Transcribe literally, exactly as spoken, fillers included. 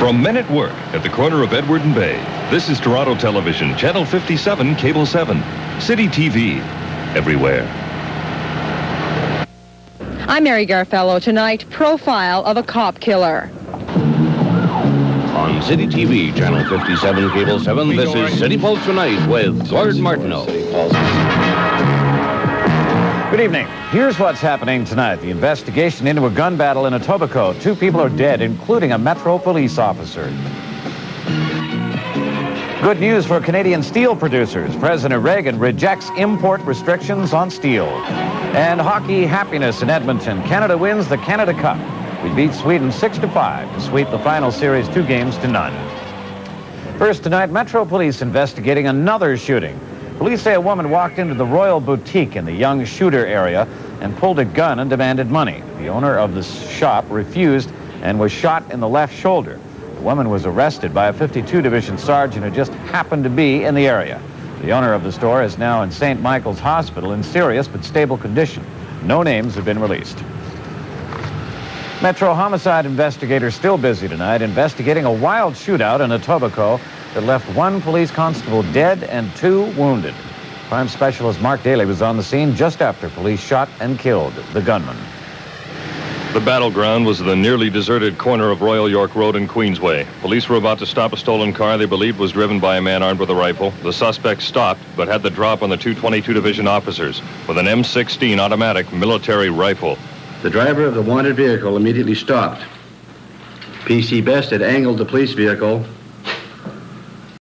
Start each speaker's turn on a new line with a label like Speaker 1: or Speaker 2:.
Speaker 1: From men at work at the corner of Edward and Bay, this is Toronto Television, Channel fifty-seven, Cable seven, City T V, everywhere.
Speaker 2: I'm Mary Garfello. Tonight, profile of a cop killer.
Speaker 3: On City T V, Channel fifty-seven, Cable seven, this is CityPulse Tonight with Gord Martineau.
Speaker 4: Good evening. Here's what's happening tonight. The investigation into a gun battle in Etobicoke. Two people are dead, including a Metro police officer. Good news for Canadian steel producers. President Reagan rejects import restrictions on steel. And hockey happiness in Edmonton. Canada wins the Canada Cup. We beat Sweden six to five to sweep the final series two games to none. First tonight, Metro Police investigating another shooting. Police say a woman walked into the Royal Boutique in the Young Shooter area and pulled a gun and demanded money. The owner of the shop refused and was shot in the left shoulder. The woman was arrested by a fifty-two Division sergeant who just happened to be in the area. The owner of the store is now in Saint Michael's Hospital in serious but stable condition. No names have been released. Metro homicide investigators still busy tonight investigating a wild shootout in Etobicoke that left one police constable dead and two wounded. Crime specialist Mark Daly was on the scene just after police shot and killed the gunman.
Speaker 1: The battleground was the nearly deserted corner of Royal York Road and Queensway. Police were about to stop a stolen car they believed was driven by a man armed with a rifle. The suspect stopped, but had the drop on the two twenty-two Division officers with an M sixteen automatic military rifle.
Speaker 5: The driver of the wanted vehicle immediately stopped. P C Best had angled the police vehicle